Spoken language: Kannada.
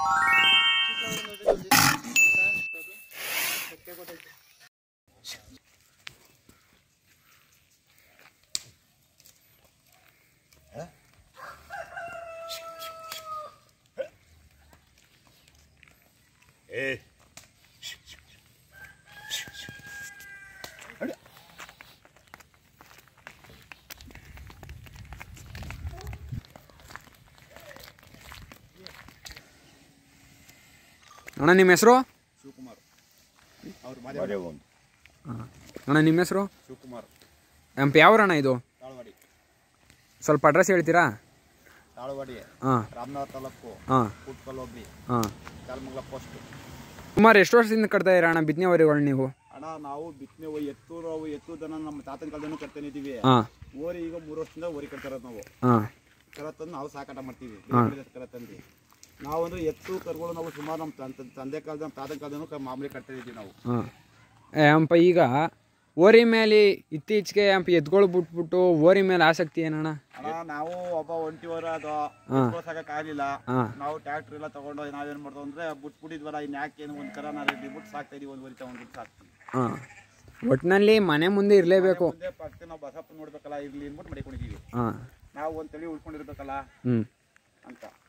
ಅಣ್ಣ ನಿಮ್ಮ ಹೆಸರು? ಶಿವಕುಮಾರ್. ಅಣ್ಣ ನಿಮ್ಮ ಹೆಸರು? ಶಿವಕುಮಾರ್. ಯಾವ್ರಣ್ಣ ಇದು? ತಾಳವಾಡಿ. ಸ್ವಲ್ಪ ಅಡ್ರೆಸ್ ಹೇಳ್ತೀರಾ? ತಾಳವಾಡಿ. ಹಾಂ. ರಾಮನಗರ ತಾಲೂಕು. ಹಾಂ. ಕುಟ್ಕಲ್ ಹೋಗ್ಲಿ. ಹಾಂ. ಕಾಲ್ಮಂಗಲ ಪೋಸ್ಟ್. ಸುಮಾರು ಎಷ್ಟು ವರ್ಷದಿಂದ ಕಟ್ತಾ ಇದ್ದೀರಾ ಅಣ್ಣ ಬಿತ್ತನೆ ವರಿಗಳು ನೀವು? ಅಣ್ಣ ನಾವು ಬಿತ್ತನೆ ಎತ್ತು ದನ ನಮ್ಮ ತಾತನ ಕಾಲದನ್ನು ಕಟ್ತಾನೆ ಇದೀವಿ. ಹಾಂ. ಓರಿ ಈಗ 3 ವರ್ಷದಿಂದ ಓರಿ ಕಟ್ತಾರದು ನಾವು. ಹಾಂ. ಕರ ತಂದು ನಾವು ಸಾಕಾಟ ಮಾಡ್ತೀವಿ. ಕರ ತಂದು ನಾವು ಅಂದ್ರೆ ಎತ್ತು ಕರುಗಳು ನಾವು ಸುಮಾರು ನಮ್ಮ ತಂದೆ ಕಾಲದ ನಮ್ಮ ತಾತನ ಕಾಲದನ್ನು ಮಾಮೂಲಿ ಕಟ್ತಾ ಇದೀವಿ ನಾವು. ಹಾಂ. ಈಗ ಓರಿ ಮೇಲೆ ಇತ್ತೀಚೆಗೆ ಎತ್ಗಳು ಬಿಟ್ಬಿಟ್ಟು ಓರಿ ಮೇಲೆ ಆಸಕ್ತಿ ಏನಣ್ಣ? ಅಣ್ಣ ನಾವು ಒಬ್ಬ ಒಂಟಿವರ ಅದು ಸಾಕಾಗಲಿಲ್ಲ. ನಾವು ಟ್ರ್ಯಾಕ್ಟರ್ ಎಲ್ಲ ತಗೊಂಡು ನಾವೇನ್ ಮಾಡ್ತೀವಿ ಅಂದ್ರೆ ಬಿಟ್ಬಿಟ್ಟಿದ್ವಲ್ಲ ಇನ್ ಯಾಕೇನು ಒಂದ್ ಕರ ಬಿಟ್ಟು ಸಾಕ್ತಾ ಇದೀವಿ. ಒಂದ್ ಓರಿ ತಗೊಂಡ್ಬಿಟ್ಟು ಸಾಕ್ತೀವಿ. ಒಟ್ಟಿನಲ್ಲಿ ಮನೆ ಮುಂದೆ ಇರಲೇಬೇಕು. ಪಕ್ಕ ನಾವು ಬಸಪ್ಪ ನೋಡ್ಬೇಕಲ್ಲ ಇರ್ಲಿ ಅಂದ್ಬಿಟ್ಟು ಮಾಡಿಕೊಂಡಿದೀವಿ. ನಾವು ಒಂದ್ ತಳಿ ಉಳ್ಕೊಂಡಿರ್ಬೇಕಲ್ಲ ಅಂತ.